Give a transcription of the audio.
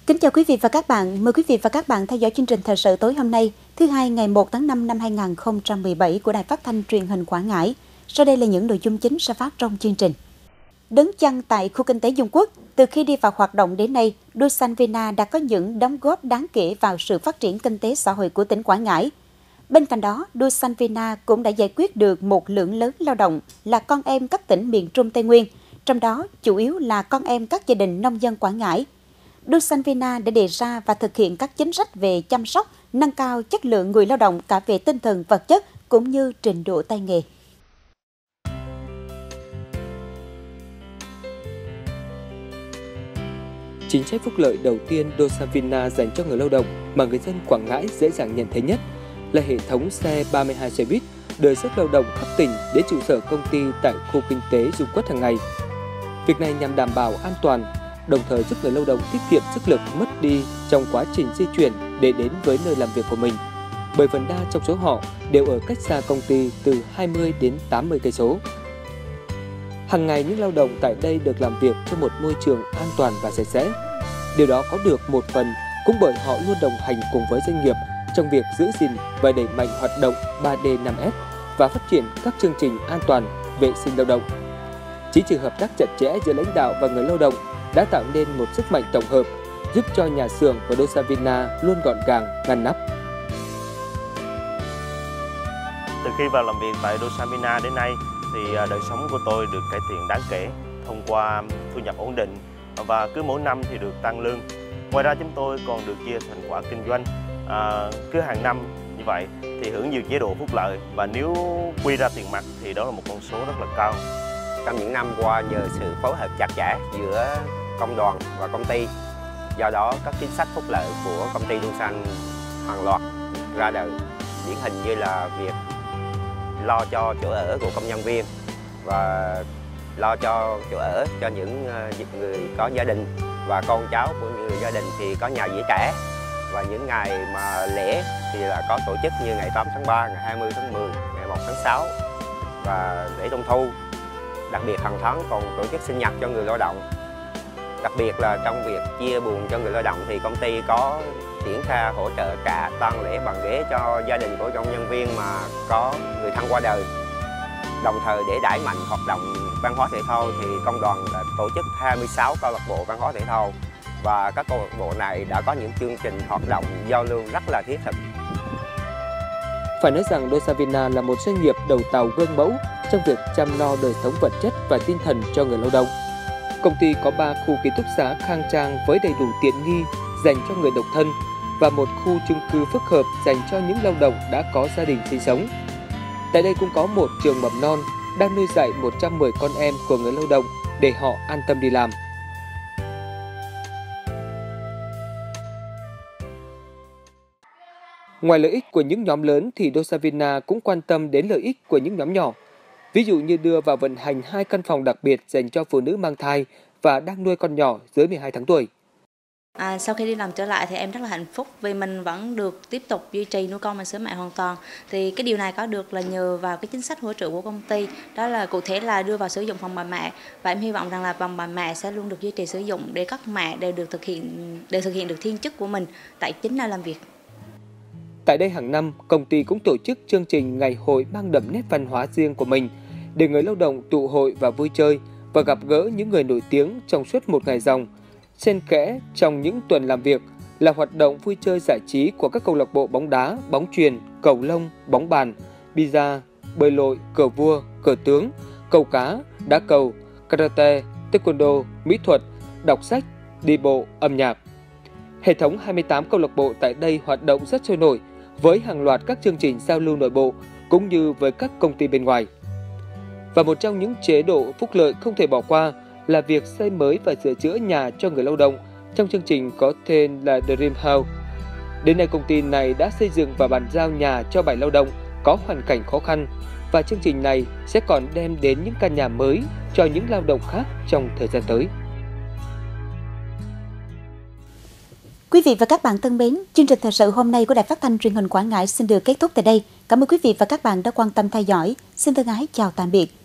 Kính chào quý vị và các bạn. Mời quý vị và các bạn theo dõi chương trình thời sự tối hôm nay, thứ Hai ngày 1 tháng 5 năm 2017 của Đài Phát thanh Truyền hình Quảng Ngãi. Sau đây là những nội dung chính sẽ phát trong chương trình. Đứng chân tại khu kinh tế Dung Quốc, từ khi đi vào hoạt động đến nay, đuôi xanh Vina đã có những đóng góp đáng kể vào sự phát triển kinh tế xã hội của tỉnh Quảng Ngãi. Bên cạnh đó, đuôi xanh Vina cũng đã giải quyết được một lượng lớn lao động là con em các tỉnh miền Trung Tây Nguyên, trong đó chủ yếu là con em các gia đình nông dân Quảng Ngãi. Đuôi xanh Vina đã đề ra và thực hiện các chính sách về chăm sóc, nâng cao chất lượng người lao động cả về tinh thần vật chất cũng như trình độ tay nghề. Chính sách phúc lợi đầu tiên đuôi xanh Vina dành cho người lao động mà người dân Quảng Ngãi dễ dàng nhận thấy nhất là hệ thống xe 32 xe buýt đưa sức lao động khắp tỉnh đến trụ sở công ty tại khu kinh tế Dung Quất hàng ngày. Việc này nhằm đảm bảo an toàn, đồng thời giúp người lao động tiết kiệm sức lực mất đi trong quá trình di chuyển để đến với nơi làm việc của mình. Bởi phần đa trong số họ đều ở cách xa công ty từ 20 đến 80 cây số. Hàng ngày những lao động tại đây được làm việc trong một môi trường an toàn và sạch sẽ. Điều đó có được một phần cũng bởi họ luôn đồng hành cùng với doanh nghiệp trong việc giữ gìn và đẩy mạnh hoạt động 3D 5S và phát triển các chương trình an toàn, vệ sinh lao động. Chính sự hợp tác chặt chẽ giữa lãnh đạo và người lao động đã tạo nên một sức mạnh tổng hợp giúp cho nhà xưởng của đuôi xanh Vina luôn gọn gàng, ngăn nắp. Từ khi vào làm việc tại đuôi xanh Vina đến nay thì đời sống của tôi được cải thiện đáng kể thông qua thu nhập ổn định và cứ mỗi năm thì được tăng lương. Ngoài ra chúng tôi còn được chia thành quả kinh doanh. Cứ hàng năm như vậy thì hưởng nhiều chế độ phúc lợi và nếu quy ra tiền mặt thì đó là một con số rất là cao. Trong những năm qua nhờ sự phối hợp chặt chẽ giữa công đoàn và công ty, do đó các chính sách phúc lợi của công ty đuôi xanh hàng loạt ra đời, điển hình như là việc lo cho chỗ ở của công nhân viên và lo cho chỗ ở cho những người có gia đình và con cháu của người gia đình thì có nhà giữ trẻ. Và những ngày mà lễ thì là có tổ chức như ngày 8 tháng 3, ngày 20 tháng 10, ngày 1 tháng 6 và lễ Trung thu. Đặc biệt hàng tháng còn tổ chức sinh nhật cho người lao động. Đặc biệt là trong việc chia buồn cho người lao động thì công ty có triển khai hỗ trợ cả tang lễ bàn ghế cho gia đình của công nhân viên mà có người thân qua đời. Đồng thời để đẩy mạnh hoạt động văn hóa thể thao thì công đoàn đã tổ chức 26 câu lạc bộ văn hóa thể thao và các câu lạc bộ này đã có những chương trình hoạt động giao lưu rất là thiết thực. Phải nói rằng đuôi xanh Vina là một doanh nghiệp đầu tàu gương mẫu trong việc chăm lo đời sống vật chất và tinh thần cho người lao động. Công ty có 3 khu ký túc xá khang trang với đầy đủ tiện nghi dành cho người độc thân và một khu chung cư phức hợp dành cho những lao động đã có gia đình sinh sống. Tại đây cũng có một trường mầm non đang nuôi dạy 110 con em của người lao động để họ an tâm đi làm. Ngoài lợi ích của những nhóm lớn thì đuôi xanh Vina cũng quan tâm đến lợi ích của những nhóm nhỏ. Ví dụ như đưa vào vận hành 2 căn phòng đặc biệt dành cho phụ nữ mang thai và đang nuôi con nhỏ dưới 12 tháng tuổi. Sau khi đi làm trở lại thì em rất là hạnh phúc vì mình vẫn được tiếp tục duy trì nuôi con bằng sữa mẹ hoàn toàn. Thì cái điều này có được là nhờ vào cái chính sách hỗ trợ của công ty, đó là cụ thể là đưa vào sử dụng phòng bà mẹ. Và em hy vọng rằng là phòng bà mẹ sẽ luôn được duy trì sử dụng để các mẹ đều thực hiện được thiên chức của mình tại chính nơi làm việc. Tại đây hàng năm, công ty cũng tổ chức chương trình ngày hội mang đậm nét văn hóa riêng của mình để người lao động tụ hội và vui chơi và gặp gỡ những người nổi tiếng trong suốt một ngày ròng. Xen kẽ trong những tuần làm việc là hoạt động vui chơi giải trí của các câu lạc bộ bóng đá, bóng chuyền, cầu lông, bóng bàn, bida, bơi lội, cờ vua, cờ tướng, cầu cá, đá cầu, karate, taekwondo, mỹ thuật, đọc sách, đi bộ, âm nhạc. Hệ thống 28 câu lạc bộ tại đây hoạt động rất sôi nổi với hàng loạt các chương trình giao lưu nội bộ cũng như với các công ty bên ngoài. Và một trong những chế độ phúc lợi không thể bỏ qua là việc xây mới và sửa chữa nhà cho người lao động trong chương trình có tên là Dream House. Đến nay công ty này đã xây dựng và bàn giao nhà cho 7 lao động có hoàn cảnh khó khăn và chương trình này sẽ còn đem đến những căn nhà mới cho những lao động khác trong thời gian tới. Quý vị và các bạn thân mến, chương trình thời sự hôm nay của Đài Phát thanh Truyền hình Quảng Ngãi xin được kết thúc tại đây. Cảm ơn quý vị và các bạn đã quan tâm theo dõi. Xin thân ái chào tạm biệt.